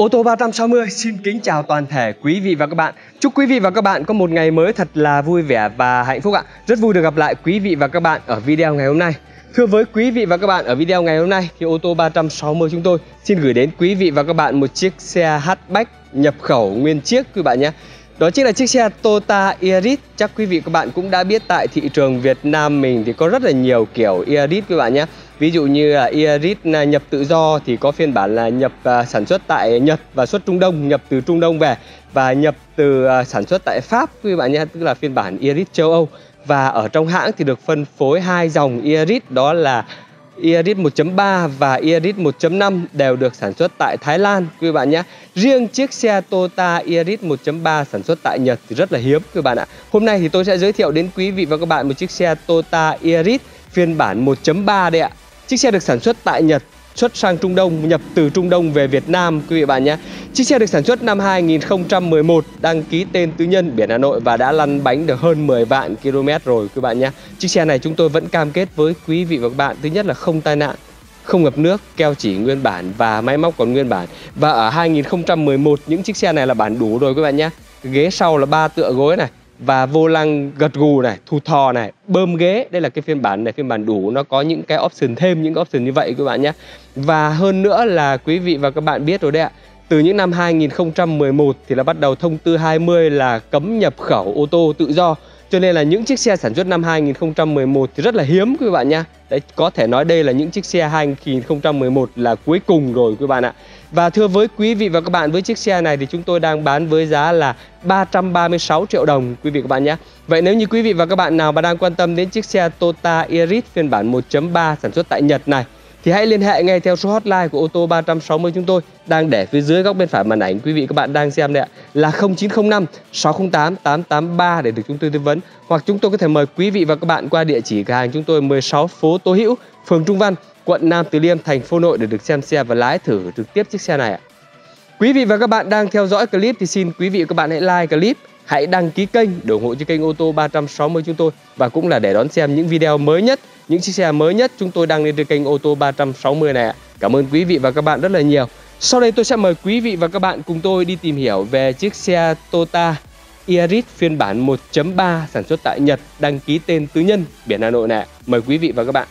Ô tô 360 xin kính chào toàn thể quý vị và các bạn. Chúc quý vị và các bạn có một ngày mới thật là vui vẻ và hạnh phúc ạ. Rất vui được gặp lại quý vị và các bạn ở video ngày hôm nay. Thưa với quý vị và các bạn, ở video ngày hôm nay thì ô tô 360 chúng tôi xin gửi đến quý vị và các bạn một chiếc xe hatchback nhập khẩu nguyên chiếc quý bạn nhé. Đó chính là chiếc xe Toyota Yaris. Chắc quý vị và các bạn cũng đã biết tại thị trường Việt Nam mình thì có rất là nhiều kiểu Yaris quý bạn nhé. Ví dụ như là Yaris nhập tự do thì có phiên bản là nhập sản xuất tại Nhật và xuất Trung Đông, nhập từ Trung Đông về, và nhập từ sản xuất tại Pháp quý bạn nhé, tức là phiên bản Yaris châu Âu. Và ở trong hãng thì được phân phối hai dòng Yaris, đó là Yaris 1.3 và Yaris 1.5 đều được sản xuất tại Thái Lan quý bạn nhé. Riêng chiếc xe Toyota Yaris 1.3 sản xuất tại Nhật thì rất là hiếm quý bạn ạ. Hôm nay thì tôi sẽ giới thiệu đến quý vị và các bạn một chiếc xe Toyota Yaris phiên bản 1.3 đây ạ. Chiếc xe được sản xuất tại Nhật, xuất sang Trung Đông, nhập từ Trung Đông về Việt Nam quý vị bạn nhé. Chiếc xe được sản xuất năm 2011, đăng ký tên tư nhân, biển Hà Nội và đã lăn bánh được hơn 10 vạn km rồi quý bạn nhé. Chiếc xe này chúng tôi vẫn cam kết với quý vị và các bạn, thứ nhất là không tai nạn, không ngập nước, keo chỉ nguyên bản và máy móc còn nguyên bản. Và ở 2011 những chiếc xe này là bản đủ rồi quý bạn nhé. Ghế sau là 3 tựa gối này, và vô lăng gật gù này, thù thò này, bơm ghế. Đây là cái phiên bản này, phiên bản đủ, nó có những cái option thêm, những option như vậy các bạn nhé. Và hơn nữa là quý vị và các bạn biết rồi đấy ạ, từ những năm 2011 thì là bắt đầu thông tư 20 là cấm nhập khẩu ô tô tự do. Cho nên là những chiếc xe sản xuất năm 2011 thì rất là hiếm quý bạn nha. Đấy, có thể nói đây là những chiếc xe 2011 là cuối cùng rồi quý bạn ạ. Và thưa với quý vị và các bạn, với chiếc xe này thì chúng tôi đang bán với giá là 336 triệu đồng quý vị và các bạn nhé. Vậy nếu như quý vị và các bạn nào mà đang quan tâm đến chiếc xe Toyota Yaris phiên bản 1.3 sản xuất tại Nhật này thì hãy liên hệ ngay theo số hotline của ô tô 360 chúng tôi đang để phía dưới góc bên phải màn ảnh quý vị các bạn đang xem đây ạ, là 0905 608 883 để được chúng tôi tư vấn. Hoặc chúng tôi có thể mời quý vị và các bạn qua địa chỉ cửa hàng chúng tôi 16 phố Tô Hữu, phường Trung Văn, quận Nam Từ Liêm, thành phố Hà Nội để được xem xe và lái thử trực tiếp chiếc xe này ạ. Quý vị và các bạn đang theo dõi clip thì xin quý vị và các bạn hãy like clip, hãy đăng ký kênh để ủng hộ cho kênh ô tô 360 chúng tôi, và cũng là để đón xem những video mới nhất, những chiếc xe mới nhất chúng tôi đăng lên trên kênh ô tô 360 này ạ. Cảm ơn quý vị và các bạn rất là nhiều. Sau đây tôi sẽ mời quý vị và các bạn cùng tôi đi tìm hiểu về chiếc xe Toyota Yaris phiên bản 1.3 sản xuất tại Nhật, đăng ký tên tư nhân, biển Hà Nội này. Mời quý vị và các bạn.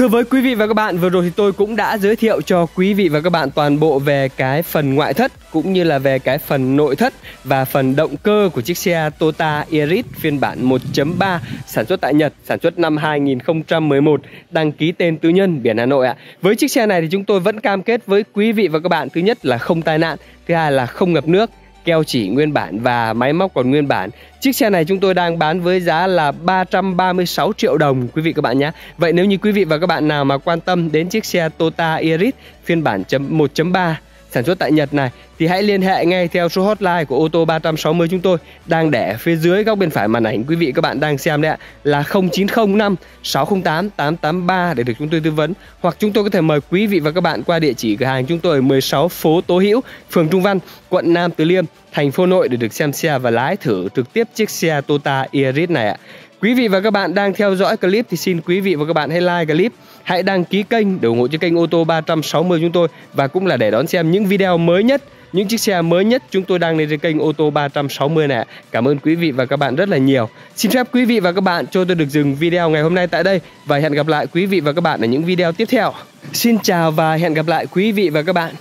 Thưa với quý vị và các bạn, vừa rồi thì tôi cũng đã giới thiệu cho quý vị và các bạn toàn bộ về cái phần ngoại thất cũng như là về cái phần nội thất và phần động cơ của chiếc xe Toyota Yaris phiên bản 1.3 sản xuất tại Nhật, sản xuất năm 2011, đăng ký tên tư nhân, biển Hà Nội ạ. Với chiếc xe này thì chúng tôi vẫn cam kết với quý vị và các bạn, thứ nhất là không tai nạn, thứ hai là không ngập nước, keo chỉ nguyên bản và máy móc còn nguyên bản. Chiếc xe này chúng tôi đang bán với giá là 336 triệu đồng quý vị các bạn nhé. Vậy nếu như quý vị và các bạn nào mà quan tâm đến chiếc xe Toyota Yaris phiên bản 1.3 sản xuất tại Nhật này thì hãy liên hệ ngay theo số hotline của ô tô 360 chúng tôi đang để phía dưới góc bên phải màn ảnh quý vị các bạn đang xem đấy ạ, là 0905 608 883 để được chúng tôi tư vấn, hoặc chúng tôi có thể mời quý vị và các bạn qua địa chỉ cửa hàng chúng tôi ở 16 phố Tố Hữu, phường Trung Văn, quận Nam Từ Liêm, thành phố Hà Nội để được xem xe và lái thử trực tiếp chiếc xe Toyota Yaris này ạ. Quý vị và các bạn đang theo dõi clip thì xin quý vị và các bạn hãy like clip, hãy đăng ký kênh để ủng hộ cho kênh ô tô 360 chúng tôi, và cũng là để đón xem những video mới nhất, những chiếc xe mới nhất chúng tôi đang lên trên kênh ô tô 360 này. Cảm ơn quý vị và các bạn rất là nhiều. Xin phép quý vị và các bạn cho tôi được dừng video ngày hôm nay tại đây và hẹn gặp lại quý vị và các bạn ở những video tiếp theo. Xin chào và hẹn gặp lại quý vị và các bạn.